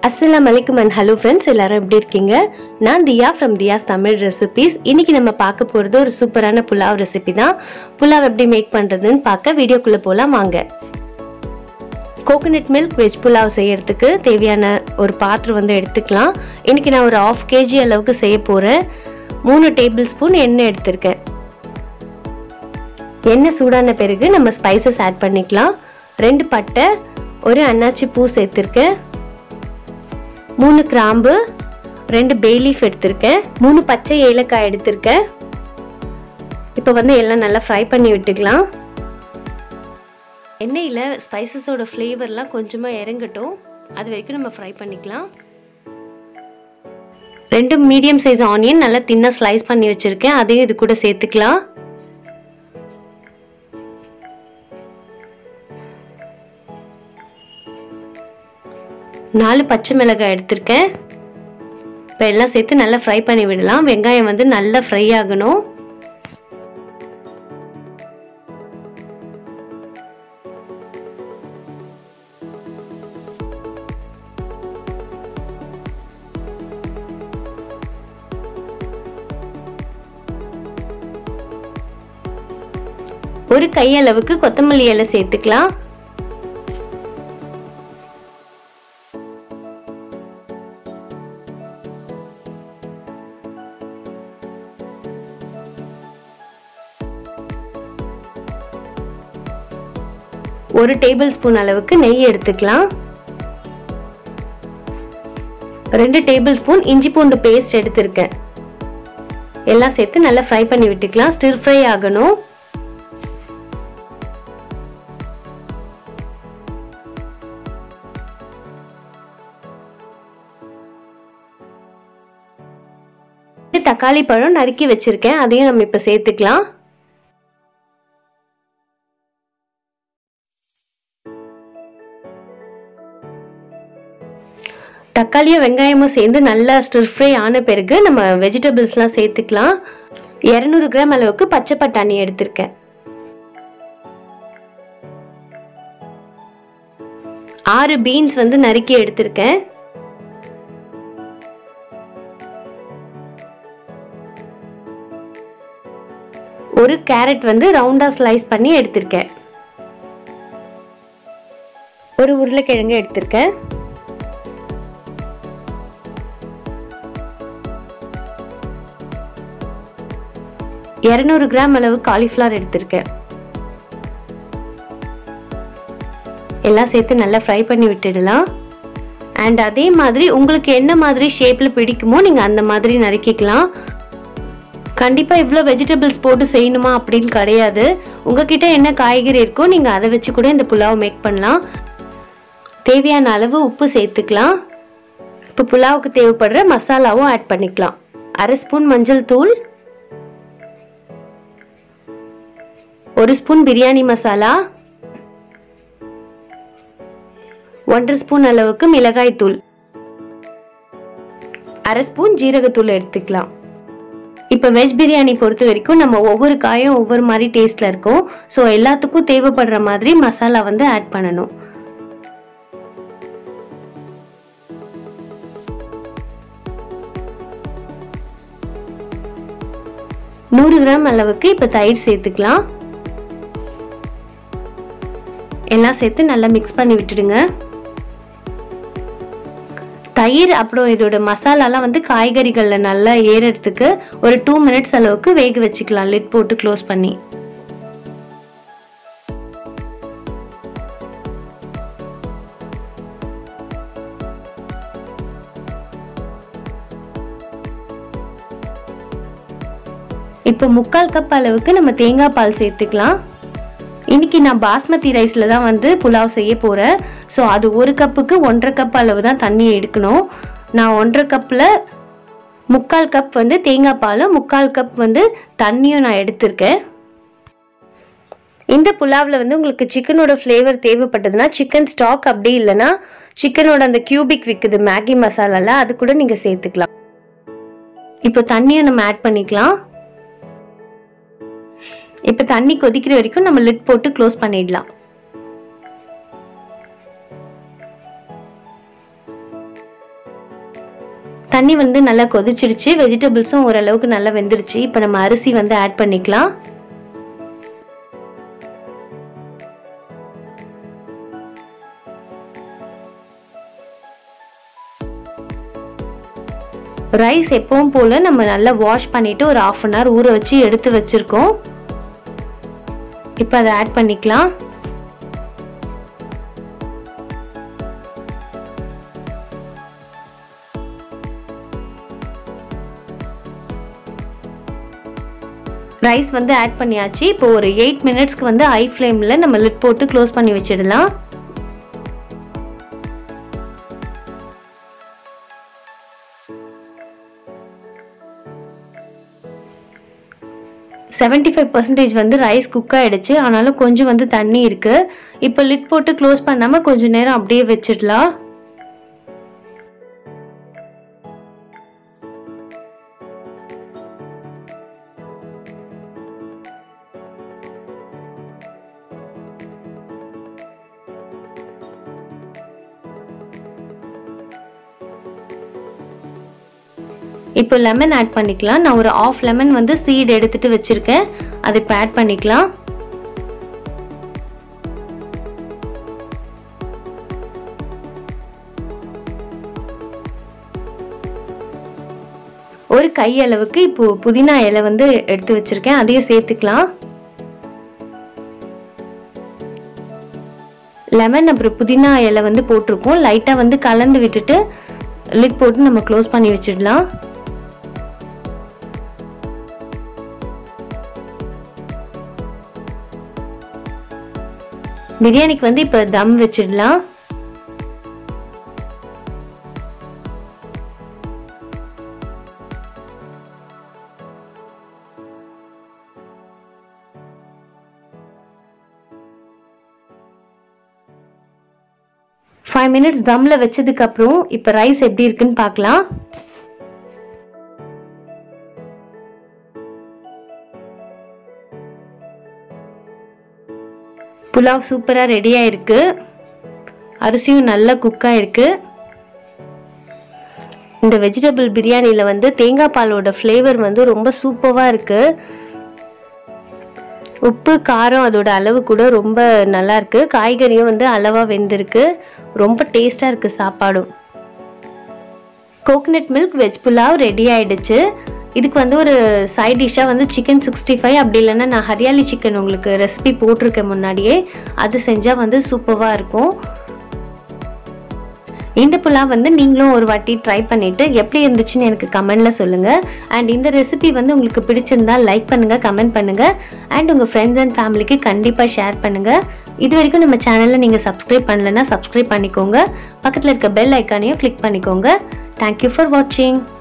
Assalamu alaikum and hello friends, எல்லாரும் எப்படி இருக்கீங்க? நான் தியா from Diya's Tamil Recipes. இன்னைக்கு நம்ம பார்க்க போறது ஒரு சூப்பரான புலாவ் ரெசிபி தான். புலாவ் எப்படி மேக் பண்றதுன்னு பார்க்க வீடியோக்குள்ள போலாம் வாங்க. கோகனட் மில்க் வெஜ் புலாவ் செய்யறதுக்கு தேவையான ஒரு பாத்திரம் வந்து எடுத்துக்கலாம். இன்னைக்கு நான் ஒரு 1/2 kg அளவுக்கு செய்ய போறேன். 3 டேபிள்ஸ்பூன் எண்ணெய் எடுத்துர்க்கேன். எண்ணெய் சூடான பிறகு நம்ம ஸ்பைசஸ் ஆட் பண்ணிக்கலாம். 2 பட்டை, ஒரு அன்னாச்சி பூ சேர்த்திருக்கேன். 3 கிராம்பு, 2 பே லீஃப் எடுத்திருக்கேன். 3 பச்சை ஏலக்காய் எடுத்திருக்கேன். இப்போ வந்து எல்லாம் நல்லா ஃப்ரை பண்ணி விட்டுக்கலாம். எண்ணெயில் ஸ்பைசஸோட ஃப்ளேவர்லாம் கொஞ்சமாக இறங்கட்டும், அது வரைக்கும் நம்ம ஃப்ரை பண்ணிக்கலாம். 2 மீடியம் சைஸ் ஆனியன் நல்லா தின்னாக ஸ்லைஸ் பண்ணி வச்சுருக்கேன், அதையும் இது கூட சேர்த்துக்கலாம். 4 பச்சை மிளகாய் எடுத்திருக்கேன். இப்போ எல்லாம் சேர்த்து நல்லா ஃப்ரை பண்ணி விடலாம். வெங்காயம் வந்து நல்லா ஃப்ரை ஆகணும். ஒரு கையளவுக்கு கொத்தமல்லி இலை சேர்த்துக்கலாம். ஒரு டேபிள் ஸ்பூன் அளவுக்கு நெய் எடுத்துக்கலாம். 2 டேபிள் ஸ்பூன் இஞ்சி பூண்டு பேஸ்ட் எடுத்திருக்கேன். எல்லாம் சேர்த்து நல்லா ஃப்ரை பண்ணி விட்டுக்கலாம். ஸ்டிர் ஃப்ரை ஆகணும். தக்காளி பழம் நறுக்கி வச்சிருக்கேன், அதையும் நம்ம இப்ப சேர்த்துக்கலாம். தக்காளியும் வெங்காயமும் சேர்ந்து நல்லா ஸ்டிர் ஃப்ரை ஆன பிறகு நம்ம வெஜிடபிள்ஸ்லாம் சேர்த்துக்கலாம். 200 கிராம் அளவுக்கு பச்சை பட்டாணி எடுத்திருக்கேன். 6 பீன்ஸ் வந்து நறுக்கி எடுத்திருக்கேன். ஒரு கேரட் வந்து ரவுண்டா ஸ்லைஸ் பண்ணி எடுத்திருக்கேன். ஒரு உருளைக்கிழங்கு எடுத்திருக்கேன். 200 கிராம் அளவு காலிஃப்ளவர் எடுத்திருக்கேன். எல்லாம் சேர்த்து நல்லா ஃப்ரை பண்ணி விட்டுடலாம். அண்ட் அதே மாதிரி உங்களுக்கு என்ன மாதிரி ஷேப்ல பிடிக்குமோ நீங்க அந்த மாதிரி நறுக்கிக்கலாம். கண்டிப்பா இவ்வளோ வெஜிடபிள்ஸ் போட்டு செய்யணுமா அப்படின்னு கிடையாது. உங்ககிட்ட என்ன காய்கறி இருக்கோ நீங்க அதை வச்சு கூட இந்த புலாவ் மேக் பண்ணலாம். தேவையான அளவு உப்பு சேர்த்துக்கலாம். இப்போ புலாவுக்கு தேவைப்படுற மசாலாவும் ஆட் பண்ணிக்கலாம். 1/2 ஸ்பூன் மஞ்சள் தூள், 1 ஸ்பூன் பிரியாணி மசாலா, 1/2 ஸ்பூன் அளவுக்கு மிளகாய் தூள், 1/2 ஸ்பூன் ஜீரகத்தூள் எடுத்துக்கலாம். இப்போ வெஜ் பிரியாணி பொறுத்த வரைக்கும் நம்ம ஒவ்வொரு காயும் ஒவ்வொரு மாதிரி டேஸ்ட்ல இருக்கும். ஸோ எல்லாத்துக்கும் தேவைப்படுற மாதிரி மசாலா வந்து ஆட் பண்ணணும். நூறு கிராம் அளவுக்கு இப்போ தயிர் சேர்த்துக்கலாம். எல்லாம் சேர்த்து நல்லா மிக்ஸ் பண்ணி விட்டுடுங்க. தயிர் அப்புறம் இதோட மசாலாலாம் வந்து காய்கறிகள்ல நல்லா ஏறறதுக்கு ஒரு 2 மினிட்ஸ் அளவுக்கு வேக வச்சுக்கலாம், லிட் போட்டு க்ளோஸ் பண்ணி. இப்போ 3/4 கப் அளவுக்கு நம்ம தேங்காய் பால் சேர்த்துக்கலாம். இன்னைக்கு நான் பாஸ்மதி ரைஸ்ல தான் வந்து புலாவ் செய்ய போறேன். ஸோ அது 1 கப்புக்கு 1/2 கப் அளவு தான் தண்ணி எடுக்கணும். நான் 1/2 கப்ல 3/4 கப் வந்து தேங்காய் பாலும் 3/4 கப் வந்து தண்ணியும் நான் எடுத்திருக்கேன். இந்த புலாவ்ல வந்து உங்களுக்கு சிக்கனோட ஃப்ளேவர் தேவைப்பட்டதுன்னா சிக்கன் ஸ்டாக், அப்படி இல்லைன்னா சிக்கனோட அந்த கியூபிக் விற்குது மேகி மசாலால, அது கூட நீங்க சேர்த்துக்கலாம். இப்போ தண்ணியை நம்ம ஆட் பண்ணிக்கலாம். இப்போ தண்ணி கொதிக்கிற வரைக்கும் நம்ம லிட் போட்டு க்ளோஸ் பண்ணிடலாம். தண்ணி வந்து நல்லா கொதிச்சிடுச்சு, வெஜிடபிள்ஸும் ஓரளவுக்கு நல்லா வெந்துருச்சு. இப்போ நம்ம அரிசி வந்து ஆட் பண்ணிக்கலாம். ரைஸ் எப்பவும் போல நம்ம நல்லா வாஷ் பண்ணிட்டு ஒரு 1/2 hour ஊற வச்சு எடுத்து வச்சிருக்கோம். இப்போ அதை ஆட் பண்ணிக்கலாம். ரைஸ் வந்து ஆட் பண்ணியாச்சு. இப்போ ஒரு 8 minutesக்கு வந்து ஹை ஃப்ளேமில் நம்ம லிட் போட்டு க்ளோஸ் பண்ணி வச்சிடலாம். வந்து ரைஸ் குக் ஆயிடுச்சு. ஆனாலும் கொஞ்சம் வந்து தண்ணி இருக்கு. இப்போ லிட் போட்டு க்ளோஸ் பண்ணாம கொஞ்ச நேரம் அப்படியே வச்சிடலாம். இப்போ லெமன் ஆட் பண்ணிக்கலாம். நான் ஒரு 1/2 lemon வந்து சீட் எடுத்துட்டு வச்சிருக்கேன். அதை இப்போ ஆட் பண்ணிக்கலாம். ஒரு கை அளவுக்கு இப்போ புதினா இலை வந்து எடுத்து வச்சிருக்கேன், அதையும் சேர்த்துக்கலாம். லெமன் அப்புறம் புதினா இலை வந்து போட்டிருக்கோம். லைட்டா வந்து கலந்து விட்டுட்டு லிட் போட்டு நம்ம க்ளோஸ் பண்ணி வச்சிடலாம். பிரியாணிக்கு வந்து இப்போ தம் வச்சிடலாம். Five minutes தம்ல வச்சதுக்கு அப்புறம் இப்போ ரைஸ் எப்படி இருக்குன்னு பார்க்கலாம். புலாவ் சூப்பரா ரெடி ஆயிருக்கு. அரிசியும் நல்லா குக் ஆயிருக்கு. இந்த வெஜிடபிள் பிரியாணில வந்து தேங்காய் பாலோட ஃப்ளேவர் வந்து ரொம்ப சூப்பரா இருக்கு. உப்பு காரம் அதோட அளவு கூட ரொம்ப நல்லா இருக்கு. காய்கறியும் வந்து அளவா வெந்திருக்கு. ரொம்ப டேஸ்டா இருக்கு சாப்பாடும். Coconut milk veg pulao ready ஆயிடுச்சு. இதுக்கு வந்து ஒரு சைட் டிஷ்ஷாக வந்து சிக்கன் 65 அப்படி இல்லைன்னா நான் ஹரியாலி சிக்கன் உங்களுக்கு ரெசிபி போட்டிருக்கேன் முன்னாடியே, அது செஞ்சால் வந்து சூப்பராக இருக்கும். இந்த புலாவ் வந்து நீங்களும் ஒரு வாட்டி ட்ரை பண்ணிவிட்டு எப்படி இருந்துச்சுன்னு எனக்கு கமெண்டில் சொல்லுங்கள். அண்ட் இந்த ரெசிபி வந்து உங்களுக்கு பிடிச்சிருந்தா லைக் பண்ணுங்கள், கமெண்ட் பண்ணுங்கள். அண்ட் உங்கள் ஃப்ரெண்ட்ஸ் அண்ட் ஃபேமிலிக்கு கண்டிப்பாக ஷேர் பண்ணுங்கள். இது வரைக்கும் நம்ம சேனலில் நீங்கள் சப்ஸ்கிரைப் பண்ணலைன்னா சப்ஸ்கிரைப் பண்ணிக்கோங்க. பக்கத்தில் இருக்க பெல் ஐக்கானையும் கிளிக் பண்ணிக்கோங்க. தேங்க்யூ ஃபார் வாட்சிங்.